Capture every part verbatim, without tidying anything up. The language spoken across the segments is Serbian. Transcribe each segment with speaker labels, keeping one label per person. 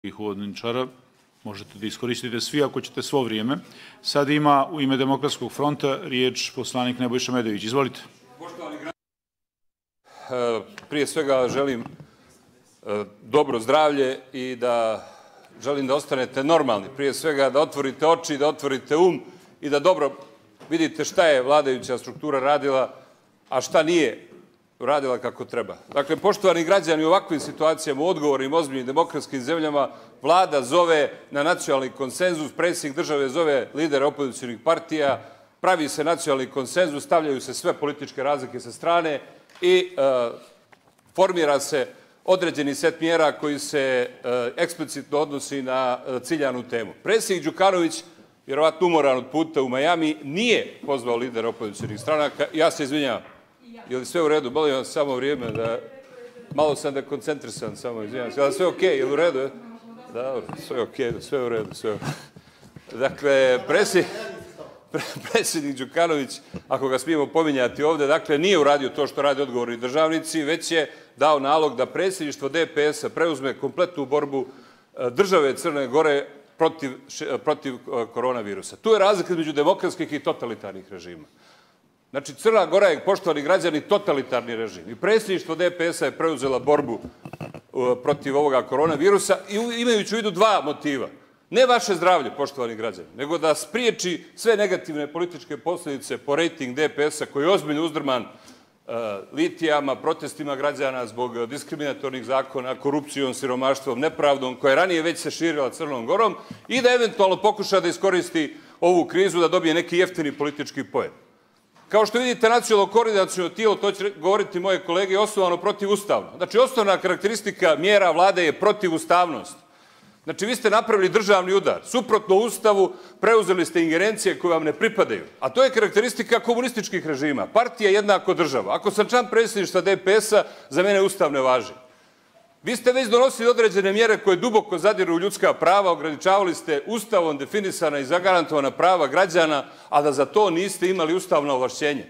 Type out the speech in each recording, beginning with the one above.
Speaker 1: ih uvodničara. Možete da iskoristite svi ako ćete svo vrijeme. Sad ima u ime Demokratskog fronta riječ poslanik Nebojša Medović. Izvolite.
Speaker 2: Poštovani građani, prije svega želim dobro zdravlje i da želim da ostanete normalni. Prije svega da otvorite oči, da otvorite um i da dobro vidite šta je vladajuća struktura radila, a šta nije radila kako treba. Dakle, poštovani građani, u ovakvim situacijama, u odgovornim, ozbiljnim demokratskim zemljama, vlada zove na nacionalni konsenzus, predsjednik države zove lidera opozicionih partija, pravi se nacionalni konsenzus, stavljaju se sve političke razlike sa strane i formira se određeni set mjera koji se eksplicitno odnosi na ciljanu temu. Predsjednik Đukanović, vjerovatno umoran od puta u Majami, nije pozvao lidera opozicionih stranaka. Ja se izvinjavam. Je li sve u redu? Molim vam samo vrijeme da... Malo sam da koncentrisan, samo izvinjavam se. Ali sve okej, je li u redu? Dobro, sve okej, sve u redu, sve u redu. Dakle, predsjednik Đukanović, ako ga smijemo pominjati ovde, dakle, nije uradio to što radi odgovorni državnici, već je dao nalog da predsjedništvo D P S-a preuzme kompletnu borbu države Crne Gore protiv koronavirusa. Tu je razlika između demokratskih i totalitarnih režima. Znači, Crna Gora je, poštovani građani, totalitarni režim. I predsjedništvo D P S-a je preuzela borbu protiv ovoga koronavirusa i imajući u vidu dva motiva. Ne vaše zdravlje, poštovani građani, nego da spriječi sve negativne političke posljedice po rejting D P S-a koji je ozbiljno uzdrman litijama, protestima građana zbog diskriminatornih zakona, korupcijom, siromaštvom, nepravdom, koja je ranije već se širila Crnom Gorom i da eventualno pokuša da iskoristi ovu krizu da dobije neki jeftini politički poen. Kao što vidite, nacionalno koordinaciono tijelo, to će govoriti moje kolege, je osnovano protivustavno. Znači, osnovna karakteristika mjera vlade je protivustavnost. Znači, vi ste napravili državni udar. Suprotno Ustavu preuzeli ste ingerencije koje vam ne pripadaju. A to je karakteristika komunističkih režima. Partija jednako država. Ako sam član predsjedništva D P S-a, za mene Ustav ne važi. Vi ste već donosili određene mjere koje duboko zadiru u ljudska prava, ograničavali ste Ustavom definisana i zagarantovana prava građana, a da za to niste imali ustavno ovlašćenje.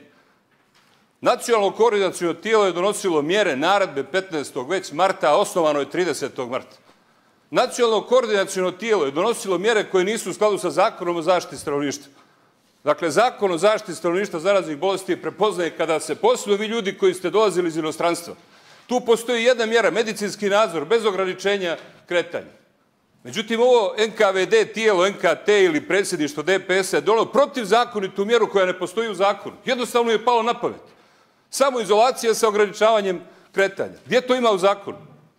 Speaker 2: Nacionalno koordinaciono tijelo je donosilo mjere, naredbe petnaestog već marta, a osnovano je tridesetog marta. Nacionalno koordinaciono tijelo je donosilo mjere koje nisu u skladu sa Zakonom o zaštiti stanovništva. Dakle, Zakon o zaštiti stanovništva zaraznih bolesti prepoznaje kada se posebno vi ljudi koji ste dolazili iz inostranstva. Tu postoji jedna mjera, medicinski nadzor, bez ograničenja kretanja. Međutim, ovo N K V D tijelo, N K T ili predsjedništvo D P S-a je donalo protivzakonitu mjeru koja ne postoji u zakonu. Jednostavno je palo na pamet. Samo izolacija sa ograničavanjem kretanja. Gdje to ima u zakonu?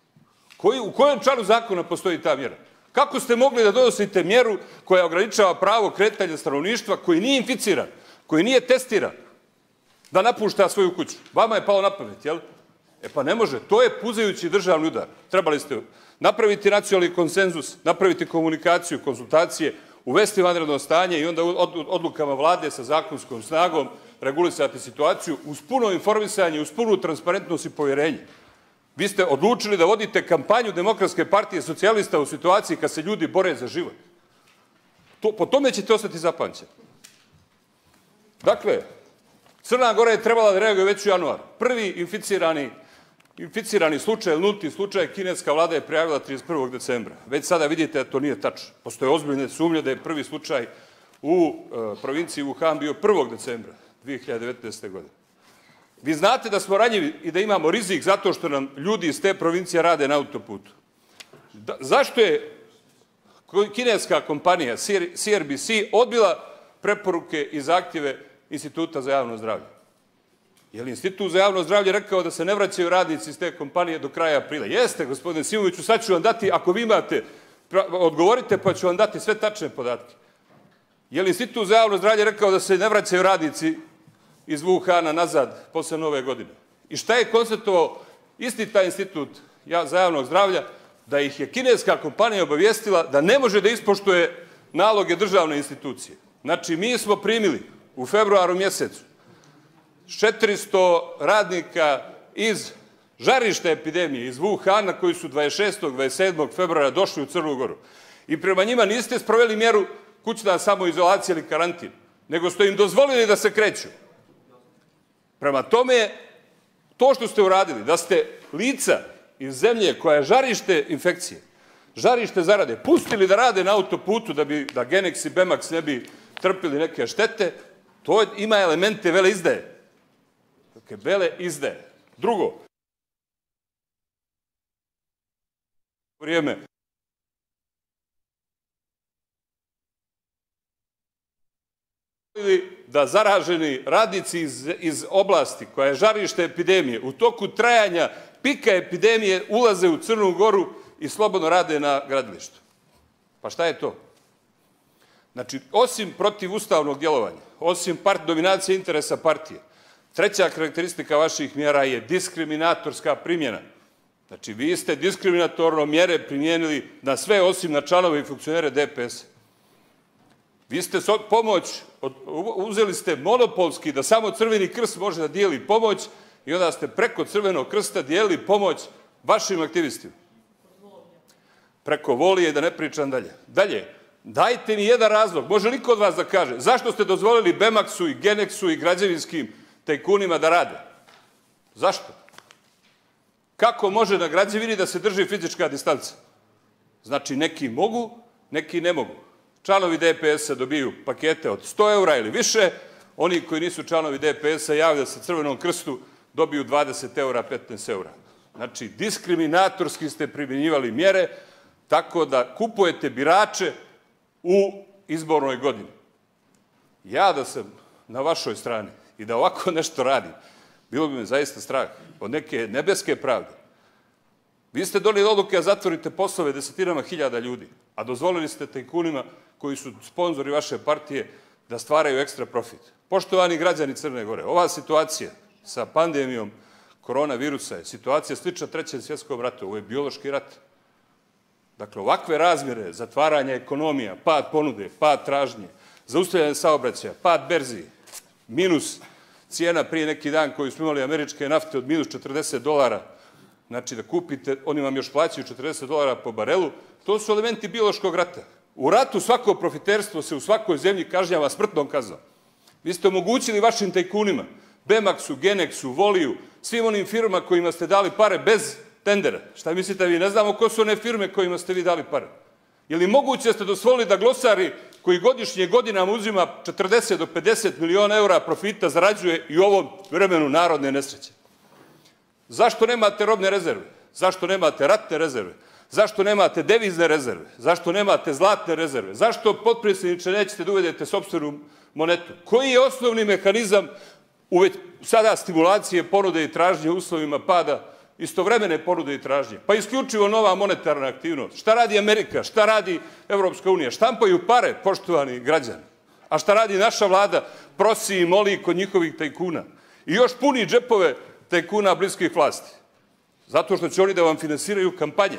Speaker 2: U kojem članu zakona postoji ta mjera? Kako ste mogli da donosite mjeru koja ograničava pravo kretanja stanovništva koji nije inficiran, koji nije testiran, da napušta svoju kuću? Vama je palo na pamet, jel? E pa ne može, to je puzajući državni udar. Trebali ste napraviti nacionalni konsenzus, napraviti komunikaciju, konsultacije, uvesti vanredno stanje i onda odlukama vlade sa zakonskom snagom regulisati situaciju uz puno informisanje, uz punu transparentnost i povjerenje. Vi ste odlučili da vodite kampanju Demokratske partije socijalista u situaciji kad se ljudi bore za život. Po tome ćete ostati zapamćeni. Dakle, Crna Gora je trebala da reaguje već u januaru. Prvi inficirani Inficirani slučaj, nulti slučaj, kineska vlada je prijavila trideset prvog decembra. Već sada vidite da to nije tačno. Postoje ozbiljne sumnje da je prvi slučaj u provinciji Wuhan bio prvog decembra dve hiljade devetnaeste. godine. Vi znate da smo ranjivi i da imamo rizik zato što nam ljudi iz te provincije rade na autoputu. Zašto je kineska kompanija C R B C odbila preporuke i zahtjeve Instituta za javno zdravlje? Je li Institut za javno zdravlje rekao da se ne vraćaju radnici iz te kompanije do kraja aprila? Jeste, gospodine Simoviću, sad ću vam dati, ako vi imate, odgovorite pa ću vam dati sve tačne podatke. Je li Institut za javno zdravlje rekao da se ne vraćaju radnici iz Wuhana nazad posle nove godine? I šta je konstatovao isti taj Institut za javno zdravlja? Da ih je kineska kompanija obavijestila da ne može da ispoštuje naloge državne institucije. Znači, mi smo primili u februaru mjesecu četiristo radnika iz žarišta epidemije, iz Wuhana, koji su dvadeset šestog i dvadeset sedmog februara došli u Crnu Goru. I prema njima niste sproveli mjeru kućna samoizolacija ili karantin, nego ste im dozvolili da se kreću. Prema tome, to što ste uradili, da ste lica iz zemlje koja je žarište infekcije, Žarište zarade. Pustili da rade na autoputu da bi da Genex i Bemax ne bi trpili neke štete. To ima elemente veleizdaje. Dakle, veleizdaje. Drugo, vrijeme. Da zaraženi radnici iz, iz oblasti koja je žarište epidemije u toku trajanja pika epidemije ulaze u Crnu Goru i slobodno rade na gradilištu. Pa šta je to? Znači, osim protivustavnog djelovanja, osim part, dominacije interesa partije, treća karakteristika vaših mjera je diskriminatorska primjena. Znači, vi ste diskriminatorno mjere primijenili na sve osim na članove i funkcionere D P S. Vi ste pomoć, uzeli ste monopolski da samo Crveni krst može da dijeli pomoć i onda ste preko Crvenog krsta dijelili pomoć vašim aktivistima. Preko Volije, da ne pričam dalje. Dalje, dajte mi jedan razlog, može li od vas da kaže, zašto ste dozvolili Bemaxu i Genexu i građevinskim tajkunima da rade? Zašto? Kako može na građevini da se drži fizička distanca? Znači, neki mogu, neki ne mogu. Članovi D P S-a dobiju pakete od sto eura ili više, oni koji nisu članovi D P S-a javljaju se Crvenom krstu, dobiju dvadeset eura, petnaest eura. Znači, diskriminatorski ste primjenjivali mjere tako da kupujete birače u izbornoj godini. Ja da sam na vašoj strani i da ovako nešto radim, bilo bi me zaista strah od neke nebeske pravde. Vi ste donijeli odluke da zatvorite poslove desetinama hiljada ljudi, a dozvolili ste tajkunima koji su sponzori vaše partije da stvaraju ekstra profit. Poštovani građani Crne Gore, ova situacija sa pandemijom koronavirusa je situacija slična Trećem svjetskom ratu. Ovo je biološki rat. Dakle, ovakve razmjere, zatvaranja ekonomija, pad ponude, pad tražnje, zaustavljanje saobraćaja, pad berzi, minus cijena prije neki dan koju smo imali američke nafte od minus četrdeset dolara, znači da kupite, oni vam još plaćaju četrdeset dolara po barelu, to su elementi biološkog rata. U ratu svako profiterstvo se u svakoj zemlji kažnjava smrtnom kaznom. Vi ste omogućili vašim tajkunima, Bemaxu, Genexu, Voliju, svim onim firmama kojima ste dali pare bez tendera. Šta mislite vi? Ne znamo ko su one firme kojima ste vi dali pare. Je li moguće da ste dozvolili da glosari koji godišnje godinama uzima četrdeset do pedeset miliona eura profita zarađuje i u ovom vremenu narodne nesreće? Zašto nemate robne rezerve? Zašto nemate ratne rezerve? Zašto nemate devizne rezerve? Zašto nemate zlatne rezerve? Zašto, potpredsjedniče, nećete da uvedete sopstvenu monetu? Koji je osnovni mehanizam sada stimulacije ponude i tražnje u uslovima pada istovremene ponude i tražnje? Pa isključivo nova monetarna aktivnost. Šta radi Amerika? Šta radi Evropska unija? Štampaju pare, poštovani građani. A šta radi naša vlada? Prosi i moli kod njihovih tajkuna. I još puni džepove tajkuna bliskih vlasti. Zato što će oni da vam finansiraju kampanje.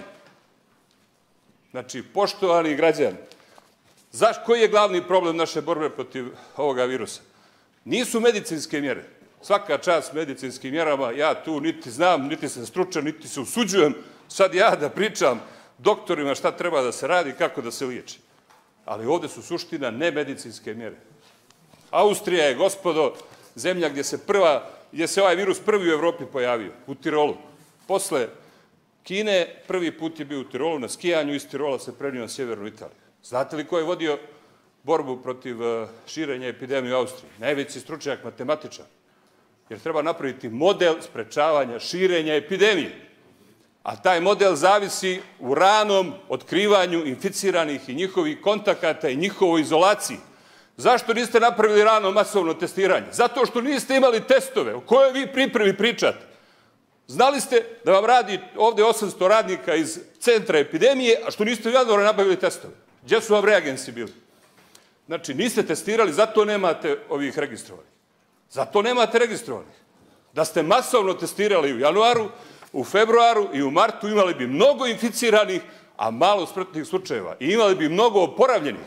Speaker 2: Znači, poštovani građani, koji je glavni problem naše borbe protiv ovoga virusa? Nisu medicinske mjere. Svaka čast medicinskim mjerama, ja tu niti znam, niti sam stručan, niti se usuđujem sad ja da pričam doktorima šta treba da se radi, kako da se liječi. Ali ovde su suština nemedicinske mjere. Austrija je, gospodo, zemlja gdje se prva, gdje se ovaj virus prvi u Evropi pojavio, u Tirolu. Posle Kine prvi put je bio u Tirolu, na skijanju iz Tirola se prenio na sjevernu Italiju. Znate li ko je vodio borbu protiv širenja epidemije u Austriji? Najveći stručnjak, matematičar. Jer treba napraviti model sprečavanja širenja epidemije. A taj model zavisi u ranom otkrivanju inficiranih i njihovih kontakata i njihovoj izolaciji. Zašto niste napravili rano masovno testiranje? Zato što niste imali testove. O kojoj vi pripremi pričate? Znali ste da vam radi ovde osamsto radnika iz centra epidemije, a što niste u januaru nabavili testove? Gdje su vam reagensi bili? Znači, niste testirali, zato nemate ovih registrovanih. Zato nemate registrovanih. Da ste masovno testirali u januaru, u februaru i u martu, imali bi mnogo inficiranih, a malo smrtnih slučajeva. I imali bi mnogo oporavljenih.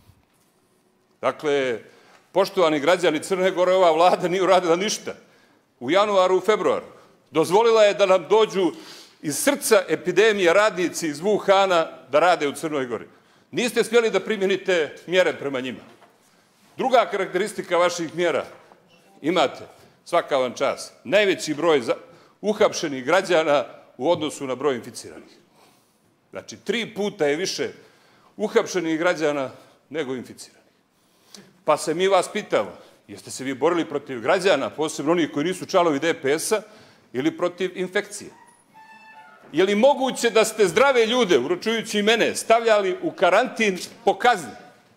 Speaker 2: Dakle, poštovani građani Crne Gore, ova vlada nije uradila ništa. U januaru, u februaru. Dozvolila je da nam dođu iz srca epidemije radnici iz Wuhana da rade u Crnoj Gori. Niste smjeli da primjenite mjere prema njima. Druga karakteristika vaših mjera imate, svaka vam čast, najveći broj uhapšenih građana u odnosu na broj inficiranih. Znači, tri puta je više uhapšenih građana nego inficiranih. Pa se mi vas pitamo, jeste se vi borili protiv građana, posebno onih koji nisu članovi D P S-a, ili protiv infekcije? Je li moguće da ste zdrave ljude, uručujući i mene, stavljali u karantin po kazni?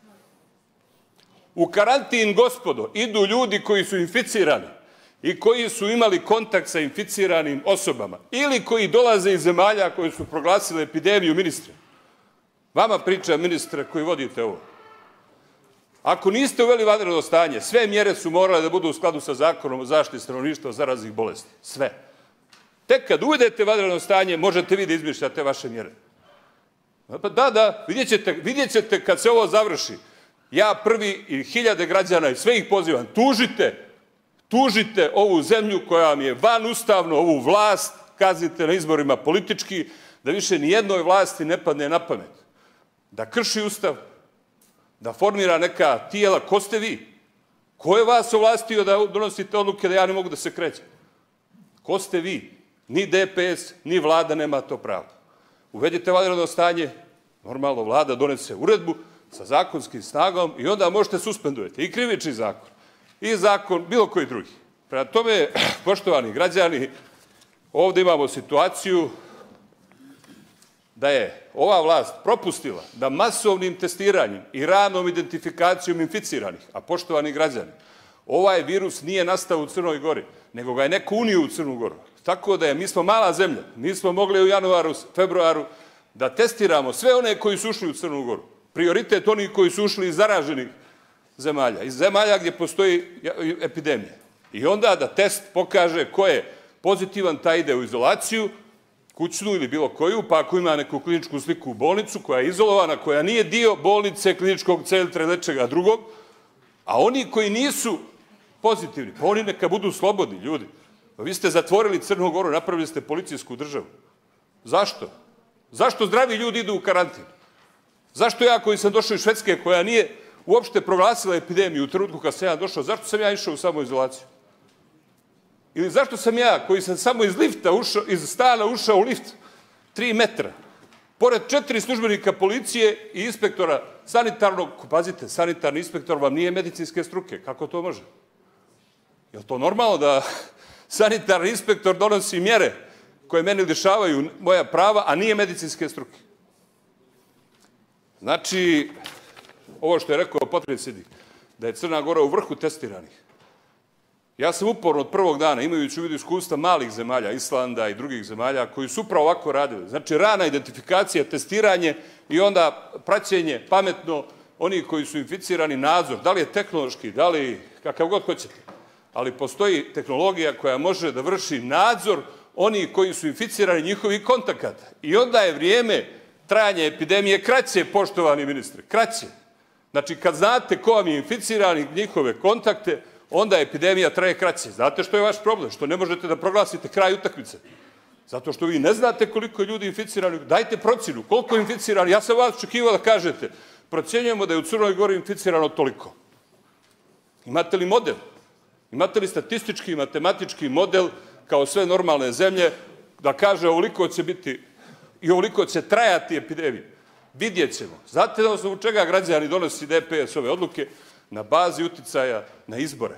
Speaker 2: U karantin, gospodo, idu ljudi koji su inficirani i koji su imali kontakt sa inficiranim osobama ili koji dolaze iz zemalja koje su proglasile epidemiju, ministre. Vama priča, ministre, koji vodite ovo. Ako niste uveli vanredno stanje, sve mjere su morale da budu u skladu sa zakonom o zaštiti stanovništva od zaraznih bolesti. Sve. Tek kad uvedete vanredno stanje, možete vi da izmišljate vaše mjere. Da, da, vidjet ćete, vidjet ćete kad se ovo završi. Ja prvi i hiljade građana i sve ih pozivam, tužite, tužite ovu zemlju koja vam je vanustavno, ovu vlast, kaznite na izborima politički, da više ni jednoj vlasti ne padne na pamet. Da krši ustav, da formira neka tijela. Ko ste vi? Ko je vas ovlastio da donosite odluke da ja ne mogu da se krećem? Ko ste vi? Ni D P S, ni vlada nema to pravo. Uvedite vanredno stanje, normalno vlada donese uredbu sa zakonskim snagom i onda možete suspendujete i krivični zakon, i zakon bilo koji drugi. Prema tome, poštovani građani, ovde imamo situaciju da je ova vlast propustila da masovnim testiranjem i ranom identifikacijom inficiranih, a poštovani građani, ovaj virus nije nastao u Crnoj Gori, nego ga je neko unio u Crnu Goru. Tako da je, mi smo mala zemlja, mi smo mogli u januaru, februaru da testiramo sve one koji su ušli u Crnu Goru. Prioritet onih koji su ušli iz zaraženih zemalja, iz zemalja gdje postoji epidemija. I onda da test pokaže ko je pozitivan, taj ide u izolaciju, kućnu ili bilo koju, pa ako ima neku kliničku sliku u bolnicu koja je izolovana, koja nije dio bolnice, kliničkog centra ili nečega drugog, a oni koji nisu pozitivni, pa oni neka budu slobodni, ljudi. Pa vi ste zatvorili Crnu Goru, napravili ste policijsku državu. Zašto? Zašto zdravi ljudi idu u karantin? Zašto ja koji sam došao iz Švedske, koja nije uopšte proglasila epidemiju u trenutku kad sam ja došao, zašto sam ja išao u samoizolaciju? Ili zašto sam ja, koji sam samo iz lifta ušao, iz stana ušao u lift, tri metra, pored četiri službenika policije i inspektora sanitarnog, pazite, sanitarni inspektor vam nije medicinske struke, kako to može? Je li to normalno da sanitarni inspektor donosi mjere koje meni lišavaju moja prava, a nije medicinske struke? Znači, ovo što je rekao potpredsjednik, da je Crna Gora u vrhu testiranih. Ja sam uporno od prvog dana, imajući u vidu iskustva malih zemalja, Islanda i drugih zemalja, koji su upravo ovako radili. Znači, rana identifikacija, testiranje i onda praćenje pametno onih koji su inficirani, nadzor. Da li je tehnološki, da li kakav god hoćete. Ali postoji tehnologija koja može da vrši nadzor onih koji su inficirani, njihovih kontakata. I onda je vrijeme trajanja epidemije kraće, poštovani ministre, kraće. Znači, kad znate ko vam je inficiran i njihove kontakte, onda epidemija traje kraće. Znate što je vaš problem? Što ne možete da proglasite kraj utakmice? Zato što vi ne znate koliko je ljudi inficirani. Dajte procjenu, koliko je inficirani. Ja sam vas očekivao da kažete, procjenjujemo da je u Crnoj Gori inficirano toliko. Imate li model? Imate li statistički i matematički model, kao sve normalne zemlje, da kaže ovoliko će biti i ovoliko će trajati epidemija? Vidjet ćemo. Znate da osnovu čega građani donosi D P S ove odluke? Na bazi uticaja na izbore.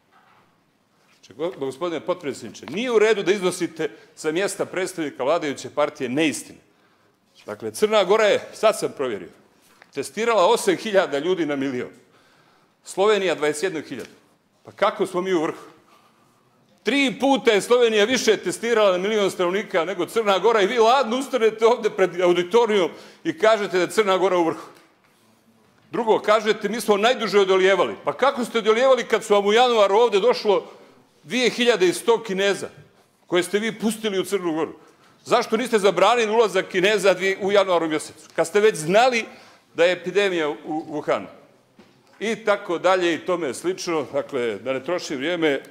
Speaker 2: Gospodine potpredsjedniče, nije u redu da iznosite sa mjesta predstavnika vladajuće partije neistine. Dakle, Crna Gora je, sad sam provjerio, testirala osam hiljada ljudi na milion. Slovenija dvadeset jednu hiljadu. Pa kako smo mi u vrhu? Tri puta je Slovenija više testirala na milion stanovnika nego Crna Gora i vi ladno ustanete ovde pred auditorijom i kažete da je Crna Gora u vrhu. Drugo, kažete, mi smo najduže odolijevali. Pa kako ste odolijevali kad su vam u januaru ovde došlo dve hiljade sto Kineza, koje ste vi pustili u Crnu Goru? Zašto niste zabranili ulazak Kineza u januaru mjesecu, kad ste već znali da je epidemija u Wuhanu? I tako dalje i tome slično. Dakle, da ne troši vrijeme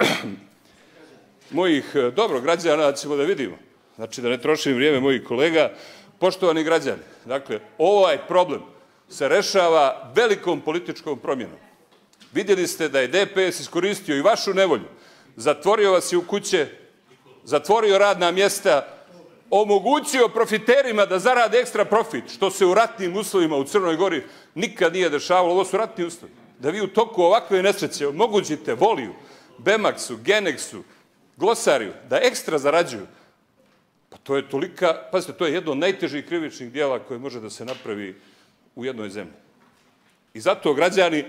Speaker 2: mojih, dobro, građana ćemo da vidimo. Znači, da ne trošim vrijeme mojih kolega. Poštovani građani, dakle, ovaj problem se rešava velikom političkom promjenom. Vidjeli ste da je D P S iskoristio i vašu nevolju, zatvorio vas je u kuće, zatvorio radna mjesta, omogućio profiterima da zarade ekstra profit, što se u ratnim uslovima u Crnoj Gori nikad nije dešavalo. Ovo su ratni uslovi. Da vi u toku ovakve nesreće omogućite Voliju, Bemaksu, Geneksu, Glosariju da ekstra zarađuju, pa to je tolika, pazite, to je jedno od najtežih krivičnih dijela koje može da se napravi u jednoj zemlji. I zato građani,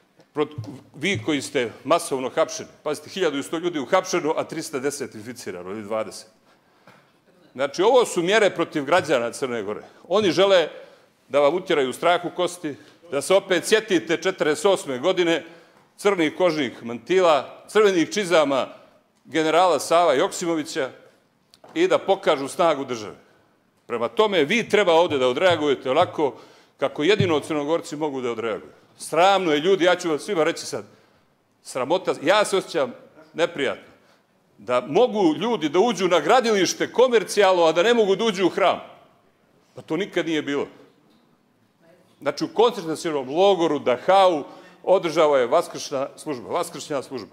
Speaker 2: vi koji ste masovno hapšeni, pazite, hiljadu i sto ljudi uhapšeno, a trista deset inficirano ili dvadeset. Znači, ovo su mjere protiv građana Crne Gore. Oni žele da vam utjeraju strah u kosti, da se opet sjetite četrdeset osme godine crnih kožnih mantila, crvenih čizama generala Sava Joksimovića i da pokažu snagu države. Prema tome, vi treba ovde da odreagujete onako kako jedino Crnogorci mogu da odreaguju. Sramno je, ljudi, ja ću vam svima reći sad, sramota, ja se osjećam neprijatno, da mogu ljudi da uđu na gradilište komercijalno, a da ne mogu da uđu u hram. Pa to nikad nije bilo. Znači, u koncentracionom logoru Dachau održava je vaskršnja služba, vaskršnja služba.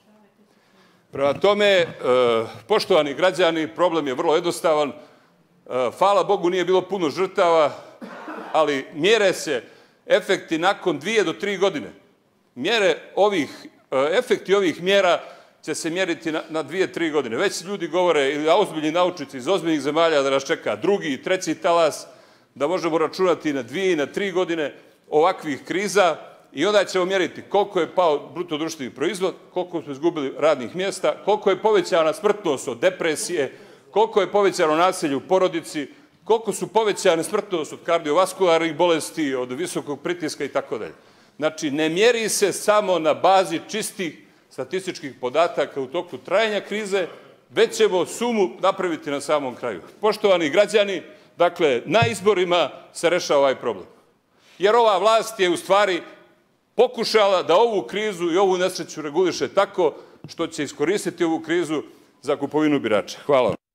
Speaker 2: Prema tome, poštovani građani, problem je vrlo jednostavan. Hvala Bogu, nije bilo puno žrtava, ali mjere se efekti nakon dvije do tri godine. Mjere ovih, efekti ovih mjera će se mjeriti na dvije, tri godine. Već ljudi govore, ili ozbiljni naučnici iz ozbiljnih zemalja, da nas čeka drugi i treći talas, da možemo računati na dvije i na tri godine ovakvih kriza i onda ćemo mjeriti koliko je pao bruto društveni proizvod, koliko smo izgubili radnih mjesta, koliko je povećana smrtnost od depresije, koliko je povećano nasilje u porodici, koliko su povećane smrtnost od kardiovaskularnih bolesti, od visokog pritiska i tako dalje. Znači, ne mjeri se samo na bazi čistih statističkih podataka u toku trajanja krize, već ćemo sumu napraviti na samom kraju. Poštovani građani, dakle, na izborima se rešava ovaj problem. Jer ova vlast je u stvari pokušala da ovu krizu i ovu nesreću reguliše tako što će iskoristiti ovu krizu za kupovinu birača. Hvala vam.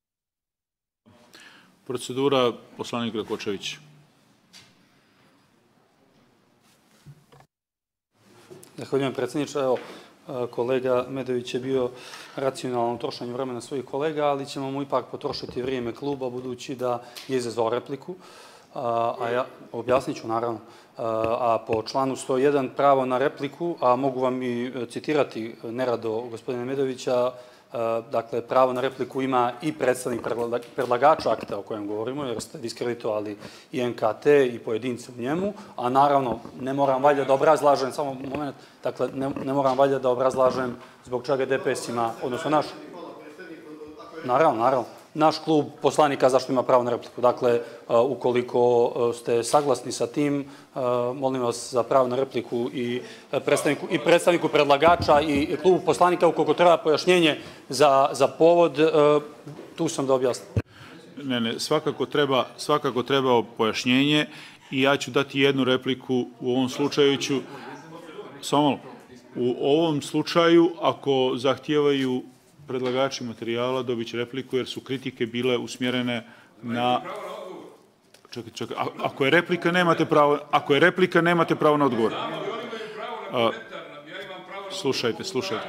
Speaker 1: Procedura, poslanik Rakočević.
Speaker 3: Zahvaljujem, predsjedniče. Evo, kolega Medović je bio racionalan u trošenju vremena svojih kolega, ali ćemo mu ipak potrošiti vrijeme kluba, budući da je izazvao repliku. A ja objasnit ću, naravno. A po članu sto jedan pravo na repliku, a mogu vam i citirati nerado gospodina Medovića, dakle, pravo na repliku ima i predstavnik predlagača akta o kojem govorimo, jer ste diskreditovali i N K T i pojedince u njemu, a naravno, ne moram valjda da obrazlažem, samo moment, dakle, ne moram valjda da obrazlažem zbog čega D P S ima, odnosno naš, naravno, naravno, naš klub poslanika zašto ima pravo na repliku. Dakle, ukoliko ste saglasni sa tim, molim vas za pravo na repliku i predstavniku predlagača i klubu poslanika, ukoliko treba pojašnjenje za povod, tu sam da objasnim.
Speaker 1: Ne, ne, svakako treba pojašnjenje i ja ću dati jednu repliku u ovom slučaju ću, samo u ovom slučaju, ako zahtijevaju predlagači materijala, dobit će repliku, jer su kritike bile usmjerene na... Čekaj, čekaj, ako je replika, nemate pravo, ako je replika, nemate pravo na odgovor. Slušajte, slušajte.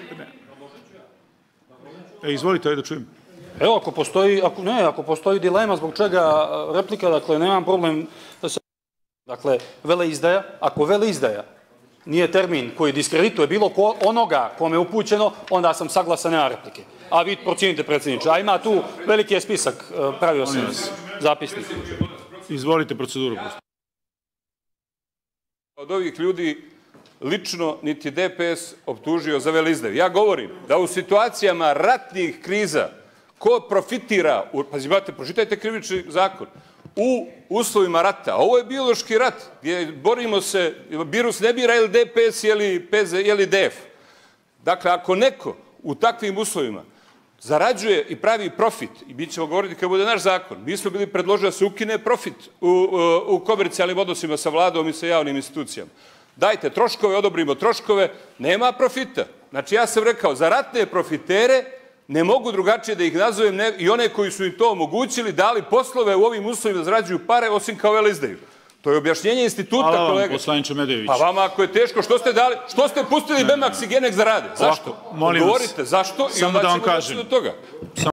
Speaker 1: E, izvolite, ajde da čujem.
Speaker 3: Evo, ako postoji, ne, ako postoji dilema zbog čega replika, dakle, nemam problem da se... Dakle, veleizdaja, ako veleizdaja nije termin koji diskredituje bilo onoga kome je upućeno, onda sam saglasan, nema replike. A vi procijenite, predsjedniče. A ima tu veliki je spisak, pravio sam zapisnik.
Speaker 1: Izvolite proceduru.
Speaker 2: Od ovih ljudi lično niti D P S optužio za veleizdaju. Ja govorim da u situacijama ratnih kriza ko profitira, pazi, imate, pročitajte krivični zakon, u uslovima rata. Ovo je biološki rat gdje borimo se, virus ne bira ili D P S ili D F. Dakle, ako neko u takvim uslovima zarađuje i pravi profit, i mi ćemo govoriti kad bude naš zakon, mi smo bili predložili da se ukine profit u komercijalnim odnosima sa vladom i sa javnim institucijama. Dajte troškove, odobrimo troškove, nema profita. Znači, ja sam rekao, za ratne profitere ne mogu drugačije da ih nazovem i one koji su im to omogućili, dali poslove u ovim uslovima da zarađuju pare, osim kao veleizdaju. To je objašnjenje instituta, kolega.
Speaker 1: Hvala vam, poslaniče Medović.
Speaker 2: Pa vama ako je teško, što ste dali, što ste pustili Bemaks i Genek da rade? Zašto? Govorite, zašto? I onda ćemo doći do toga.